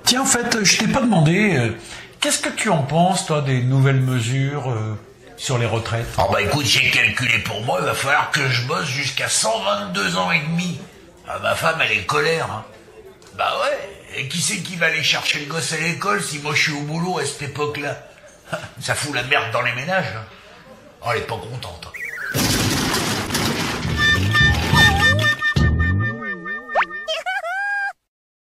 Tiens, en fait, je t'ai pas demandé, qu'est-ce que tu en penses, toi, des nouvelles mesures sur les retraites? Oh bah écoute, j'ai calculé pour moi, il va falloir que je bosse jusqu'à 122 ans et demi. Ah, ma femme, elle est colère, hein. Bah ouais, et qui c'est qui va aller chercher le gosse à l'école si moi je suis au boulot à cette époque-là? Ça fout la merde dans les ménages, hein. Oh, elle est pas contente, hein.